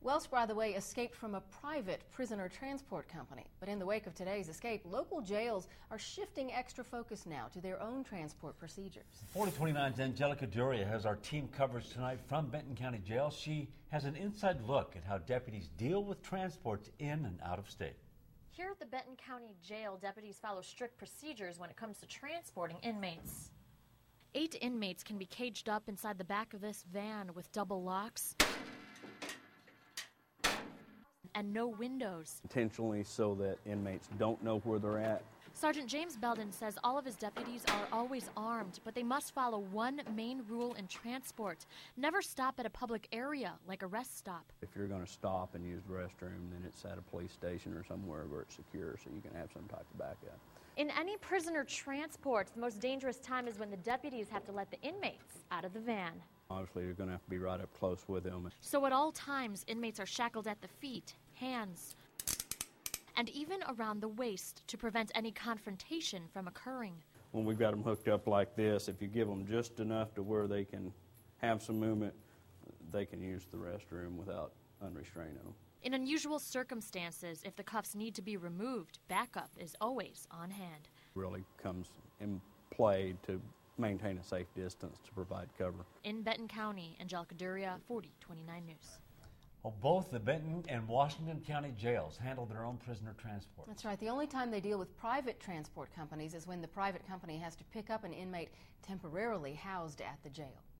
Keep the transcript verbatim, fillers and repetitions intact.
Welch, by the way, escaped from a private prisoner transport company. But in the wake of today's escape, local jails are shifting extra focus now to their own transport procedures. forty twenty-nine's Angelica Duria has our team coverage tonight from Benton County Jail. She has an inside look at how deputies deal with transports in and out of state. Here at the Benton County Jail, deputies follow strict procedures when it comes to transporting inmates. Eight inmates can be caged up inside the back of this van with double locks and no windows. Intentionally so that inmates don't know where they're at. Sergeant James Belden says all of his deputies are always armed, but they must follow one main rule in transport: never stop at a public area like a rest stop. If you're going to stop and use the restroom, then it's at a police station or somewhere where it's secure so you can have some type of backup. In any prisoner transport, the most dangerous time is when the deputies have to let the inmates out of the van. Obviously, you're going to have to be right up close with them. So at all times, inmates are shackled at the feet, hands, and even around the waist to prevent any confrontation from occurring. When we've got them hooked up like this, if you give them just enough to where they can have some movement, they can use the restroom without unrestraining them. In unusual circumstances, if the cuffs need to be removed, backup is always on hand. Really comes in play to maintain a safe distance to provide cover. In Benton County, Angelica Duria, forty twenty-nine News. Well, both the Benton and Washington County jails handle their own prisoner transport. That's right. The only time they deal with private transport companies is when the private company has to pick up an inmate temporarily housed at the jail.